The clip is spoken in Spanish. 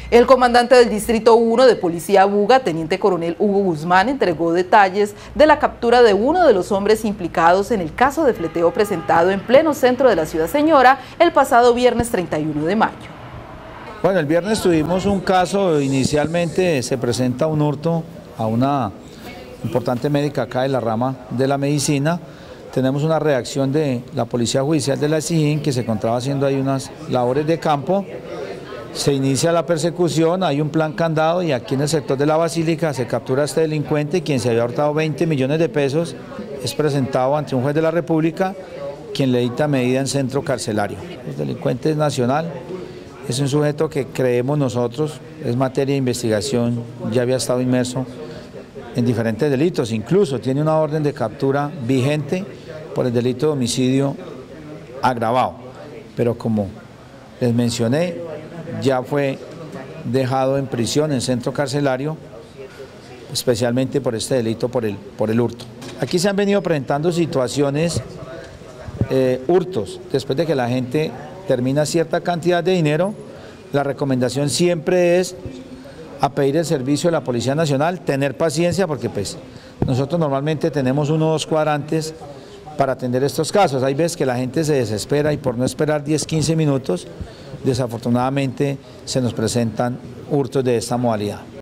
El comandante del Distrito 1 de Policía Buga, Teniente Coronel Hugo Guzmán, entregó detalles de la captura de uno de los hombres implicados en el caso de fleteo presentado en pleno centro de la ciudad señora el pasado viernes 31 de mayo. Bueno, el viernes tuvimos un caso, inicialmente se presenta un hurto a una importante médica acá de la rama de la medicina. Tenemos una reacción de la Policía Judicial de la SIJIN que se encontraba haciendo ahí unas labores de campo. Se inicia la persecución, hay un plan candado y aquí en el sector de la Basílica se captura a este delincuente, quien se había hurtado 20 millones de pesos, es presentado ante un juez de la República, quien le dicta medida en centro carcelario. El delincuente es nacional, es un sujeto que creemos nosotros, es materia de investigación, ya había estado inmerso en diferentes delitos, incluso tiene una orden de captura vigente por el delito de homicidio agravado, pero como les mencioné, ya fue dejado en prisión, en centro carcelario, especialmente por este delito, por el hurto. Aquí se han venido presentando situaciones, hurtos, después de que la gente termina cierta cantidad de dinero, la recomendación siempre es a pedir el servicio de la Policía Nacional, tener paciencia porque pues nosotros normalmente tenemos 1 o 2 cuadrantes para atender estos casos. Hay veces que la gente se desespera y por no esperar 10-15 minutos, desafortunadamente se nos presentan hurtos de esta modalidad.